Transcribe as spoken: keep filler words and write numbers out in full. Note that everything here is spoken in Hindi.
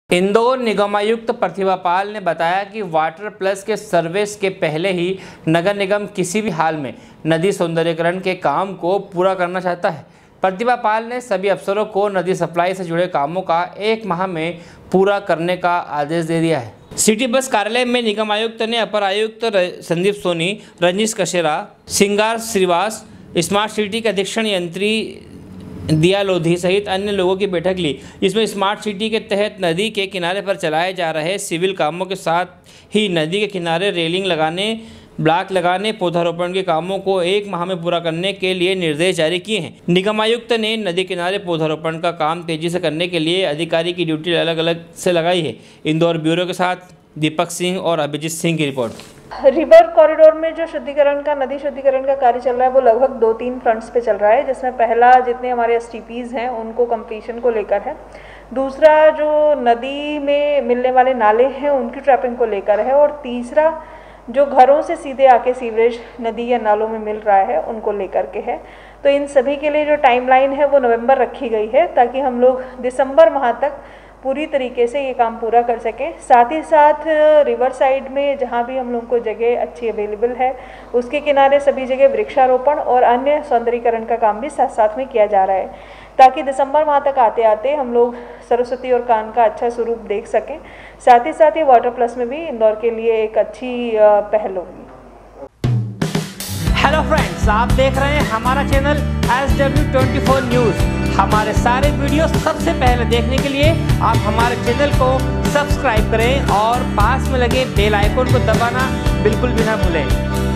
इंदौर निगमायुक्त प्रतिभा पाल ने बताया कि वाटर प्लस के सर्विस के पहले ही नगर निगम किसी भी हाल में नदी सौंदर्यीकरण के काम को पूरा करना चाहता है। प्रतिभा पाल ने सभी अफसरों को नदी सप्लाई से जुड़े कामों का एक माह में पूरा करने का आदेश दे दिया है। सिटी बस कार्यालय में निगम आयुक्त ने अपर आयुक्त संदीप सोनी, रजनीश कशेरा, सिंगार श्रीवास, स्मार्ट सिटी के अधीक्षण यंत्री दिया लोधी सहित अन्य लोगों की बैठक ली। इसमें स्मार्ट सिटी के तहत नदी के किनारे पर चलाए जा रहे सिविल कामों के साथ ही नदी के किनारे रेलिंग लगाने, ब्लॉक लगाने, पौधारोपण के कामों को एक माह में पूरा करने के लिए निर्देश जारी किए हैं। निगमायुक्त ने नदी किनारे पौधारोपण का काम तेजी से करने के लिए अधिकारी की ड्यूटी अलग अलग से लगाई है। इंदौर ब्यूरो के साथ दीपक सिंह और अभिजीत सिंह की रिपोर्ट। रिवर कॉरिडोर में जो शुद्धिकरण का नदी शुद्धिकरण का कार्य चल रहा है वो लगभग दो तीन फ्रंट्स पे चल रहा है, जिसमें पहला जितने हमारे एस टी पीज़ हैं उनको कंप्लीशन को लेकर है, दूसरा जो नदी में मिलने वाले नाले हैं उनकी ट्रैपिंग को लेकर है, और तीसरा जो घरों से सीधे आके सीवरेज नदी या नालों में मिल रहा है उनको लेकर के है। तो इन सभी के लिए जो टाइमलाइन है वो नवंबर रखी गई है ताकि हम लोग दिसंबर माह तक पूरी तरीके से ये काम पूरा कर सकें। साथ ही साथ रिवर साइड में जहाँ भी हम लोग को जगह अच्छी अवेलेबल है उसके किनारे सभी जगह वृक्षारोपण और अन्य सौंदर्यीकरण का काम भी साथ साथ में किया जा रहा है ताकि दिसंबर माह तक आते आते हम लोग सरस्वती और कान का अच्छा स्वरूप देख सकें। साथ ही साथ ये वाटर प्लस में भी इंदौर के लिए एक अच्छी पहल होगी। हेलो फ्रेंड्स, आप देख रहे हैं हमारा channel S W twenty four news. हमारे सारे वीडियो सबसे पहले देखने के लिए आप हमारे चैनल को सब्सक्राइब करें और पास में लगे बेल आइकन को दबाना बिल्कुल भी ना भूलें।